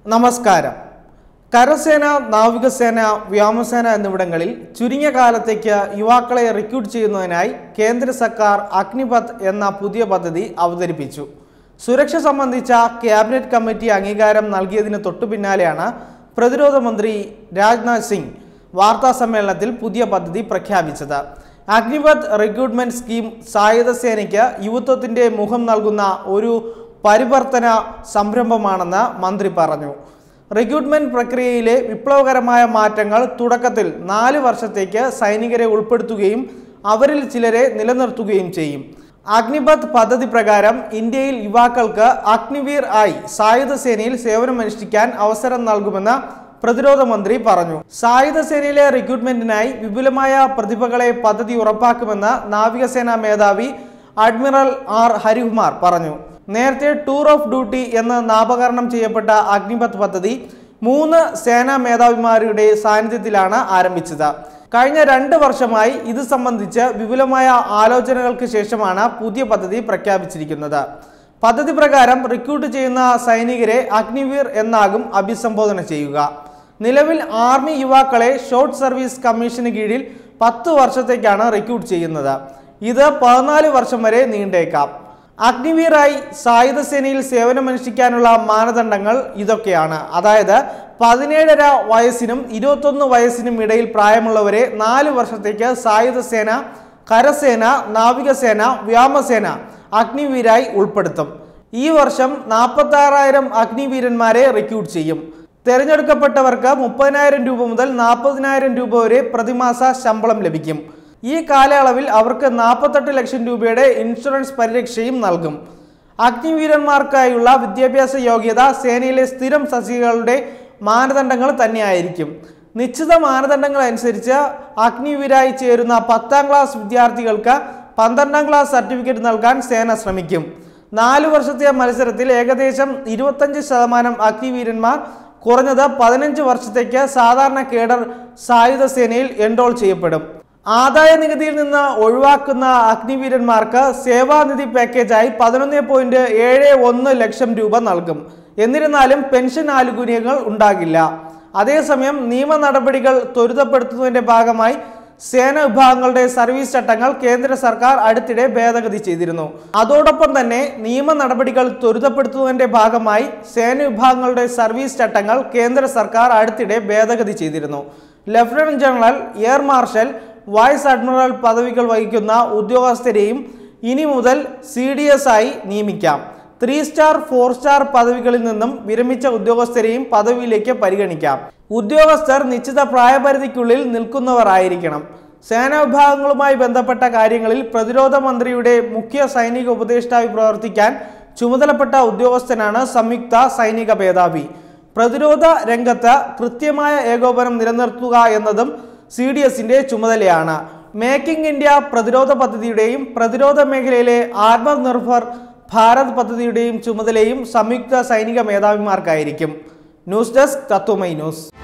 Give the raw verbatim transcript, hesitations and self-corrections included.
നമസ്കാരം. കരസേന, നാവികസേന, വ്യോമസേന എന്നിവിടങ്ങളിൽ ചുരുങ്ങിയ കാലത്തേക്ക് യുവാക്കളെ റിക്രൂട്ട് ചെയ്യുന്നതിനായി കേന്ദ്ര സർക്കാർ അഗ്നിപഥ് എന്ന പുതിയ പദ്ധതി അവതരിപ്പിച്ചു. സുരക്ഷ സംബന്ധിച്ച ക്യാബിനറ്റ് കമ്മിറ്റി അംഗീകാരം നൽകിയതിന് തൊട്ടു പിന്നാലെയാണ് പ്രതിരോധ മന്ത്രി രാജ്നാഥ് സിംഗ് വാർത്താ സമ്മേളനത്തിൽ പുതിയ പദ്ധതി പ്രഖ്യാപിച്ചത്. അഗ്നിപഥ് റിക്രൂട്ട്മെന്റ് സ്കീം സായുധ സേനയ്ക്ക് യുവത്വത്തിന്റെ മുഖം നൽകുന്ന ഒരു പരിവർത്തന സംരംഭമാണെന്ന് മന്ത്രി പറഞ്ഞു. റിക്രൂട്ട്മെന്റ് പ്രക്രിയയിലെ വിപ്ലവകരമായ മാറ്റങ്ങൾ തുടക്കത്തിൽ നാല് വർഷത്തേക്ക് സൈനികരെ ഉൾപ്പെടുത്തുകയും അവരിൽ ചിലരെ നിലനിർത്തുകയും ചെയ്യും. അഗ്നിപഥ് പദ്ധതി പ്രകാരം ഇന്ത്യയിൽ യുവാക്കൾക്ക് അഗ്നിവീർ ആയി സായുധ സേനയിൽ സേവനമനുഷ്ഠിക്കാൻ അവസരം നൽകുമെന്ന് പ്രതിരോധ മന്ത്രി പറഞ്ഞു. സായുധ സേനയിലെ റിക്രൂട്ട്മെന്റിനായി വിപുലമായ പ്രതിഭകളെ പദ്ധതി ഉറപ്പാക്കുമെന്ന് നാവികസേനാ മേധാവി അഡ്മിറൽ ആർ ഹരികുമാർ പറഞ്ഞു. നേരത്തെ ടൂർ ഓഫ് ഡ്യൂട്ടി എന്ന് നാമകരണം ചെയ്യപ്പെട്ട അഗ്നിപഥ് പദ്ധതി മൂന്ന് സേനാ മേധാവിമാരുടെ സാന്നിധ്യത്തിലാണ് ആരംഭിച്ചത്. കഴിഞ്ഞ രണ്ട് വർഷമായി ഇത് സംബന്ധിച്ച് വിപുലമായ ആലോചനകൾക്ക് ശേഷമാണ് പുതിയ പദ്ധതി പ്രഖ്യാപിച്ചിരിക്കുന്നത്. പദ്ധതി പ്രകാരം റിക്രൂട്ട് ചെയ്യുന്ന സൈനികരെ അഗ്നിവീർ എന്നാകും അഭിസംബോധന ചെയ്യുക. നിലവിൽ ആർമി യുവാക്കളെ ഷോർട്ട് സർവീസ് കമ്മീഷന് കീഴിൽ പത്ത് വർഷത്തേക്കാണ് റിക്രൂട്ട് ചെയ്യുന്നത്. ഇത് പതിനാല് വർഷം വരെ നീണ്ടേക്കാം. അഗ്നിവീറായി സായുധ സേനയിൽ സേവനമനുഷ്ഠിക്കാനുള്ള മാനദണ്ഡങ്ങൾ ഇതൊക്കെയാണ്. അതായത് പതിനേഴര വയസ്സിനും ഇരുപത്തൊന്ന് വയസ്സിനും ഇടയിൽ പ്രായമുള്ളവരെ നാല് വർഷത്തേക്ക് സായുധ സേന, കരസേന, നാവികസേന, വ്യോമസേന അഗ്നിവീരായി ഉൾപ്പെടുത്തും. ഈ വർഷം നാൽപ്പത്തി ആറായിരം അഗ്നിവീരന്മാരെ റിക്രൂട്ട് ചെയ്യും. തിരഞ്ഞെടുക്കപ്പെട്ടവർക്ക് മുപ്പതിനായിരം രൂപ മുതൽ നാൽപ്പതിനായിരം രൂപ വരെ പ്രതിമാസ ശമ്പളം ലഭിക്കും. ഈ കാലയളവിൽ അവർക്ക് നാൽപ്പത്തെട്ട് ലക്ഷം രൂപയുടെ ഇൻഷുറൻസ് പരിരക്ഷയും നൽകും. അഗ്നിവീരന്മാർക്കായുള്ള വിദ്യാഭ്യാസ യോഗ്യത സേനയിലെ സ്ഥിരം തസ്തികകളുടെ മാനദണ്ഡങ്ങൾ തന്നെയായിരിക്കും. നിശ്ചിത മാനദണ്ഡങ്ങൾ അനുസരിച്ച് അഗ്നിവീരായി ചേരുന്ന പത്താം ക്ലാസ് വിദ്യാർത്ഥികൾക്ക് പന്ത്രണ്ടാം ക്ലാസ് സർട്ടിഫിക്കറ്റ് നൽകാൻ സേന ശ്രമിക്കും. നാലു വർഷത്തെ മത്സരത്തിൽ ഏകദേശം ഇരുപത്തഞ്ച് ശതമാനം അഗ്നിവീരന്മാർ കുറഞ്ഞത് പതിനഞ്ച് വർഷത്തേക്ക് സാധാരണ കേഡർ സായുധ സേനയിൽ എൻറോൾ ചെയ്യപ്പെടും. ആദായ നികുതിയിൽ നിന്ന് ഒഴിവാക്കുന്ന അഗ്നിവീരന്മാർക്ക് സേവാനിധി പാക്കേജായി പതിനൊന്ന് പോയിന്റ് ഏഴ് ഒന്ന് ലക്ഷം രൂപ നൽകും. എന്നിരുന്നാലും പെൻഷൻ ആനുകൂല്യങ്ങൾ ഉണ്ടാകില്ല. അതേസമയം നിയമ നടപടികൾ ത്വരിതപ്പെടുത്തുന്നതിന്റെ ഭാഗമായി സേന വിഭാഗങ്ങളുടെ സർവീസ് ചട്ടങ്ങൾ കേന്ദ്ര സർക്കാർ അടുത്തിടെ ഭേദഗതി ചെയ്തിരുന്നു. അതോടൊപ്പം തന്നെ നിയമ നടപടികൾ ത്വരിതപ്പെടുത്തുന്നതിന്റെ ഭാഗമായി സേന വിഭാഗങ്ങളുടെ സർവീസ് ചട്ടങ്ങൾ കേന്ദ്ര സർക്കാർ അടുത്തിടെ ഭേദഗതി ചെയ്തിരുന്നു. Lieutenant general, air marshal, vice admiral പദവികൾ വഹിക്കുന്ന ഉദ്യോഗസ്ഥരെയും ഇനി മുതൽ സി ഡി എസ് ആയി നിയമിക്കാം. ത്രീ സ്റ്റാർ, ഫോർ സ്റ്റാർ പദവികളിൽ നിന്നും വിരമിച്ച ഉദ്യോഗസ്ഥരെയും പദവിയിലേക്ക് പരിഗണിക്കാം. ഉദ്യോഗസ്ഥർ നിശ്ചിത പ്രായപരിധിക്കുള്ളിൽ നിൽക്കുന്നവർ ആയിരിക്കണം. സേനാ വിഭാഗങ്ങളുമായി ബന്ധപ്പെട്ട കാര്യങ്ങളിൽ പ്രതിരോധ മന്ത്രിയുടെ മുഖ്യ സൈനിക ഉപദേഷ്ടാവായി പ്രവർത്തിക്കാൻ ചുമതലപ്പെട്ട ഉദ്യോഗസ്ഥനാണ് സംയുക്ത സൈനിക മേധാവി. പ്രതിരോധ രംഗത്ത് കൃത്യമായ ഏകോപനം നിലനിർത്തുക എന്നതും സി ഡി എസിന്റെ ചുമതലയാണ്. മേക്കിംഗ് ഇന്ത്യ പ്രതിരോധ പദ്ധതിയുടെയും പ്രതിരോധ മേഖലയിലെ ആത്മനിർഭർ ഭാരത് പദ്ധതിയുടെയും ചുമതലയും സംയുക്ത സൈനിക മേധാവിമാർക്കായിരിക്കും. News desk Tatwamayi news.